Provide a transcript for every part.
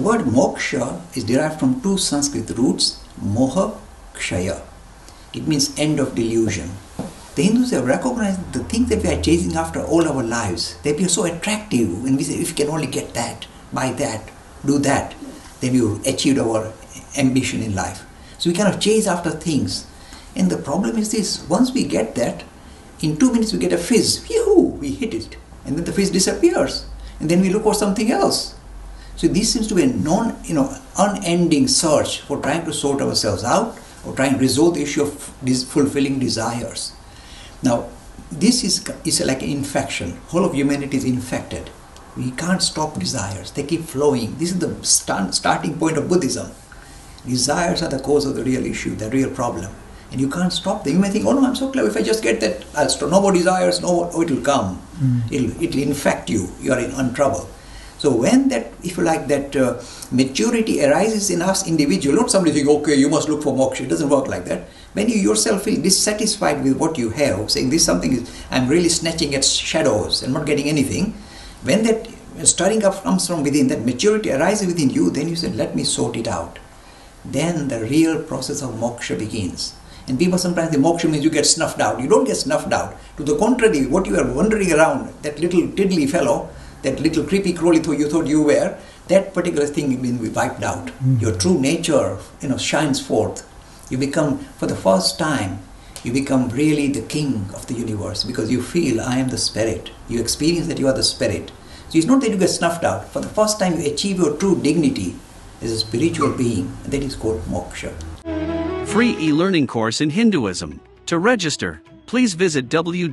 word moksha is derived from two Sanskrit roots, moha, kshaya. It means end of delusion. The Hindus have recognized the things that we are chasing after all our lives. They appear so attractive when we say, if you can only get that, buy that, do that, then you achieved our ambition in life. So we kind of chase after things. And the problem is this, once we get that, in 2 minutes we get a fizz. Phew, we hit it. And then the fizz disappears. And then we look for something else. So this seems to be a unending search for trying to sort ourselves out or trying to resolve the issue of fulfilling desires. Now, this is like an infection. Whole of humanity is infected. We can't stop desires. They keep flowing. This is the starting point of Buddhism. Desires are the cause of the real issue, the real problem. And you can't stop them. You may think, oh no, I'm so clever. If I just get that, I'll stop. No more desires, it will come. It'll infect you. You are in trouble. So when that, if you like, that maturity arises in us individual, not somebody think, okay, you must look for moksha. It doesn't work like that. When you yourself feel dissatisfied with what you have, saying this something is, I'm really snatching at shadows and not getting anything. When that stirring up comes from within, that maturity arises within you, then you say, let me sort it out. Then the real process of moksha begins. And people sometimes think moksha means you get snuffed out. You don't get snuffed out. To the contrary, what you are wandering around, that little tiddly fellow, that little creepy crawly you thought you were, that particular thing will be wiped out. Your true nature, shines forth. You become, for the first time, you become really the king of the universe because you feel, I am the spirit. You experience that you are the spirit. So it's not that you get snuffed out. For the first time, you achieve your true dignity as a spiritual being. And that is called moksha. Free e-learning course in Hinduism. To register, please visit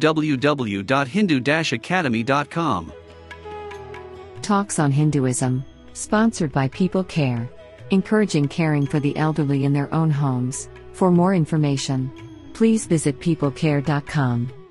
www.hindu-academy.com. Talks on Hinduism, sponsored by People Care, encouraging caring for the elderly in their own homes. For more information, please visit peoplecare.com.